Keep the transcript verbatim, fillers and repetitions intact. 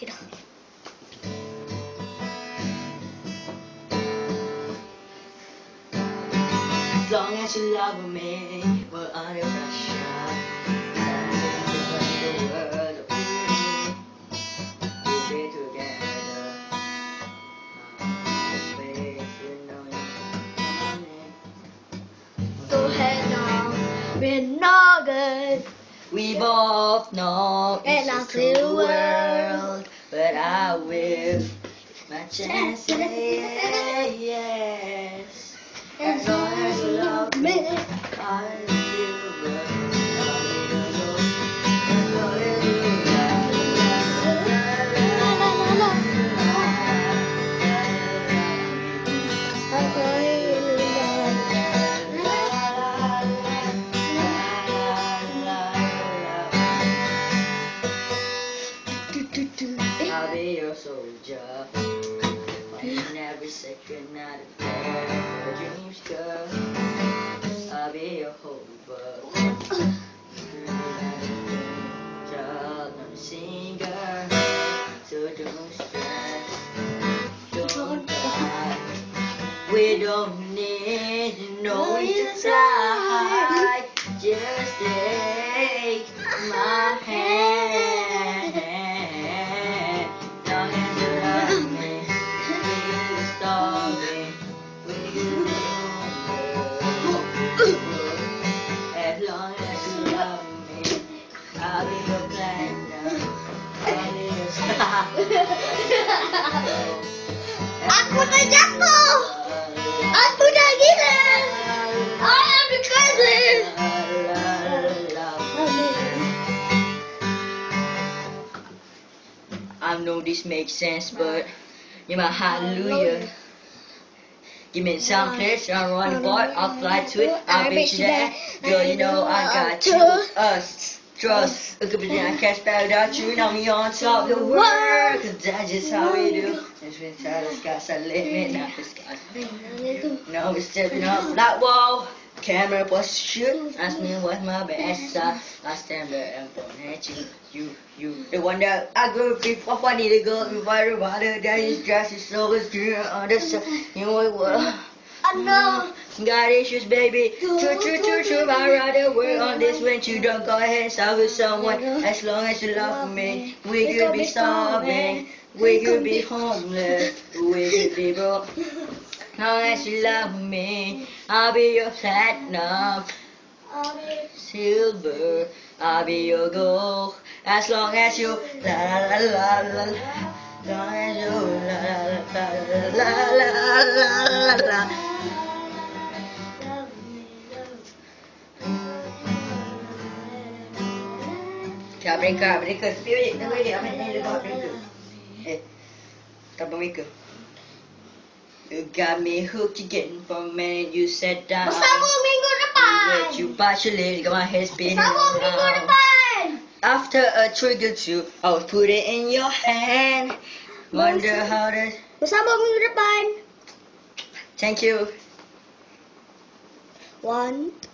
Okay dah. As long as you love me, we're under pressure. The world of you, we'll be together. Babe, you know you're Go ahead now. We're not good. we both know And it's I'll a cruel clear the world, but I will my chance to say yes. As long as you love me, I will. I'll be your soldier, fighting every second out of there for your dreams, girl. I'll be your hover, child, not a singer, so don't stress, don't cry. We don't need to know you fly, just take my hand. As long as you love me, I'll be your platinum. I'll be your star. Aku dah jatuh. Aku dah gila. I am the crazy. I know this makes sense, but you're my hallelujah. Give me some place, I'm on the board, I'll fly to it, I'll bet you that. Girl, you know I got you, us, trust. Look up and I can't spell without you, now we on top of the world. Cause that's just how we do. It's been tired, the sky's a limit, now the sky's now we're stepping up like whoa. Camera was shoot, ask me what's my best side. I stand there and point at you, you, you. The one that I go before I need to go before the water that is just is so it's clear on the side. You know what? I know. Got issues, baby. True, true, true, true. I'd rather work on this when you don't go ahead and start with someone. As long as you love me, we could be starving, we could be homeless, we could be broke. As long as you love me, I'll be your platinum, silver, I'll be your gold. As long as you la la la la la, as long as you la la la la la la la. Kau mereka, mereka spirit, mereka, mereka, mereka. Eh, tak mereka. You got me hooked again for a minute. You sat down. Bersambung minggu depan. Let you bite your leg, got my head spinning Bersambung minggu around. depan. After a trigger two, I'll put it in your hand. Wonder how to. Bersambung minggu depan. Thank you. One.